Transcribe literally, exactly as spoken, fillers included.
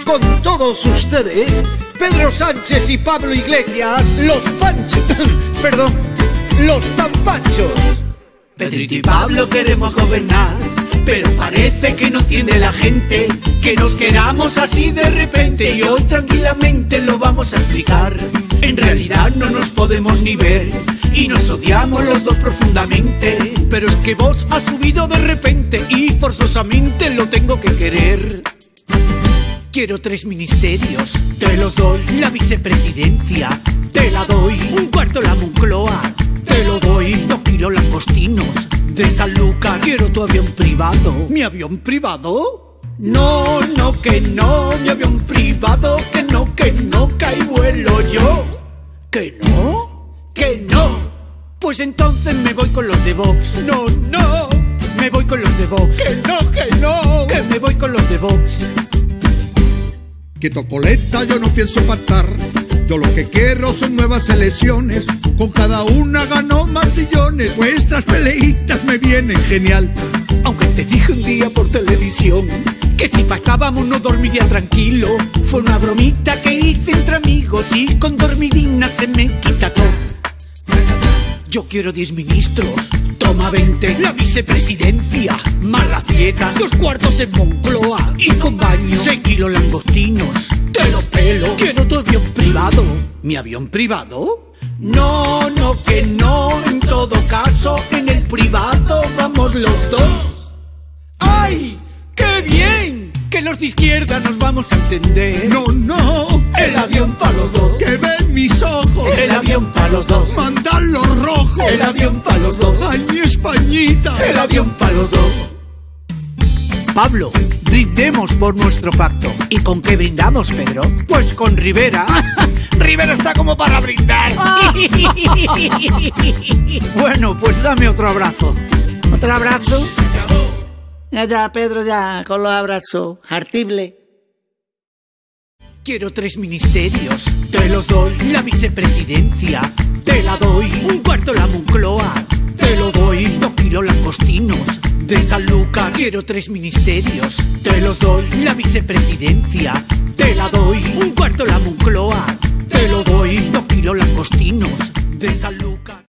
Con todos ustedes, Pedro Sánchez y Pablo Iglesias, los panchos, perdón, los tan panchos. Pedrito y Pablo queremos gobernar, pero parece que no tiene la gente que nos queramos así de repente. Y hoy tranquilamente lo vamos a explicar. En realidad no nos podemos ni ver y nos odiamos los dos profundamente. Pero es que vos has subido de repente y forzosamente lo tengo que querer. Quiero tres ministerios, te los doy. La vicepresidencia, te la doy. Un cuarto la Moncloa, te lo doy. Dos kilos langostinos de Sanlúcar. Quiero tu avión privado. ¿Mi avión privado? No, no, que no. Mi avión privado, que no, que no, que ahí vuelo yo. ¿Que no? ¿Que no? Pues entonces me voy con los de Vox. No, no, me voy con los de Vox. Que no, que no, que me voy con los de Vox. Quieto coleta, yo no pienso pactar. Yo lo que quiero son nuevas elecciones. Con cada una ganó más sillones. Vuestras peleitas me vienen genial. Aunque te dije un día por televisión que si pactábamos no dormiría tranquilo. Fue una bromita que hice entre amigos y con dormidina se me quita todo. Yo quiero diez ministros, toma veinte. La vicepresidencia, más la dieta. Dos cuartos en Moncloa y con baño. Seis kilos langostinos, te los pelo. Quiero tu avión privado. ¿Mi avión privado? No, no, que no. En todo caso, en el privado vamos los dos. ¡Ay! ¡Qué bien! Que los de izquierda nos vamos a entender. No, no, el avión para los dos. que ven mis ojos. El avión para los dos. Mandan los rojos. El avión para los dos. Ay, mi Españita. El avión para los dos. Pablo, brindemos por nuestro pacto. ¿Y con qué brindamos, Pedro? Pues con Rivera. Rivera está como para brindar. Bueno, pues dame otro abrazo. ¿Otro abrazo? Ya, ya, Pedro, ya, con los abrazos. Hartible. Quiero tres ministerios, te los doy. La vicepresidencia, te la doy. Un cuarto la Moncloa, te lo doy. Dos kilos langostinos de Sanlúcar. Quiero tres ministerios, te los doy. La vicepresidencia, te la doy. Un cuarto la Moncloa, te lo doy. Dos kilos langostinos de Sanlúcar.